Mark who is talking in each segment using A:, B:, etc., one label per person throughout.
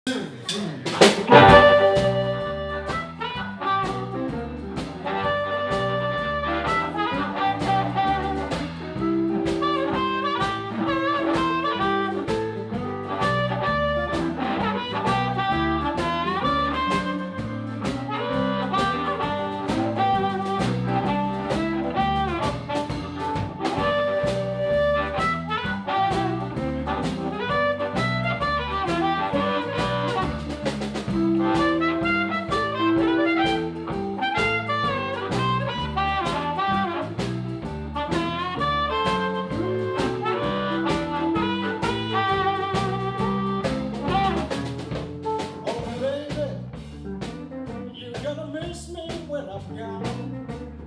A: Miss me when I'm gone.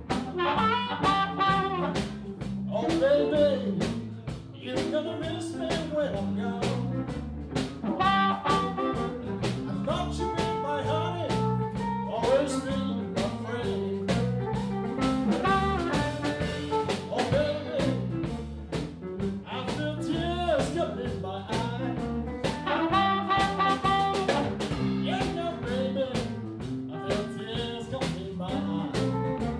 A: Oh baby, you're gonna miss me when I'm gone. I thought you'd be my honey, always be my friend. Oh baby, I feel tears coming in my eyes. Yeah, no baby, I feel tears coming in my eyes.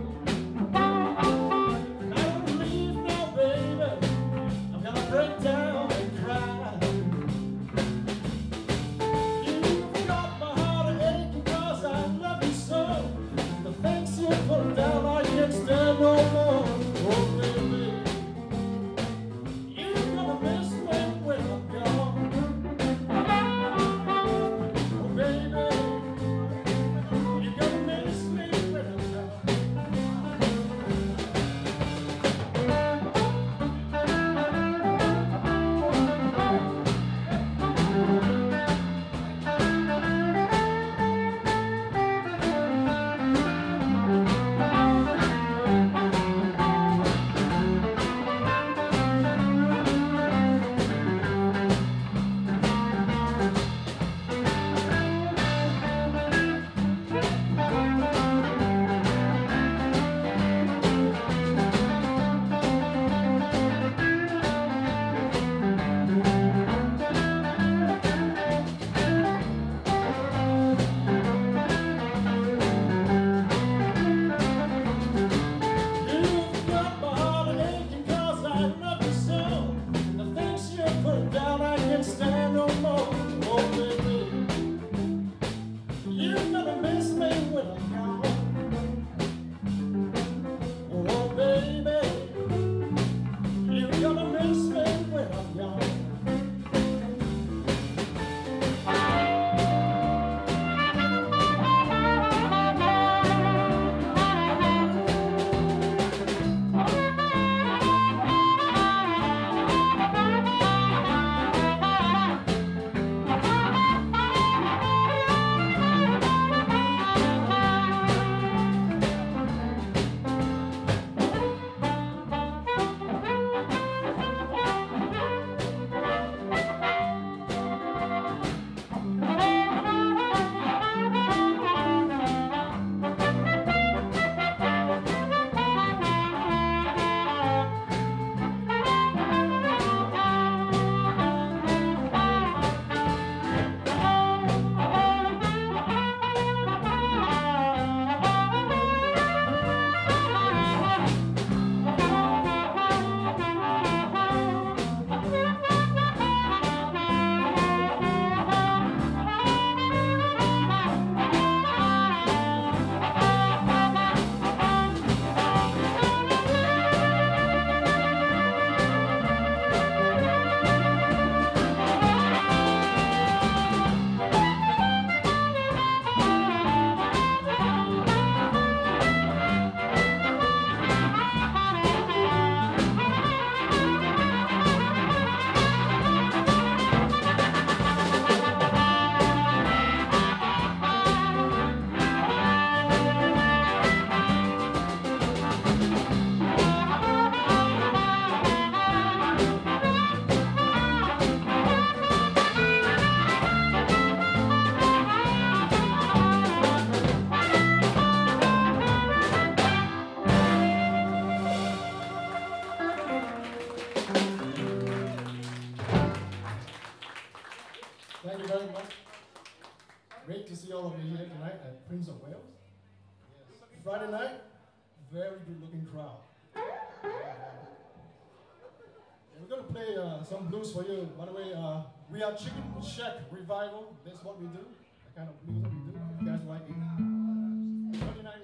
A: Great to see all of you here tonight at Prince of Wales. Friday night, very good looking crowd. We're going to play some blues for you. By the way, we are Chicken Shack Revival. That's what we do, the kind of blues that we do. If you guys like it. 29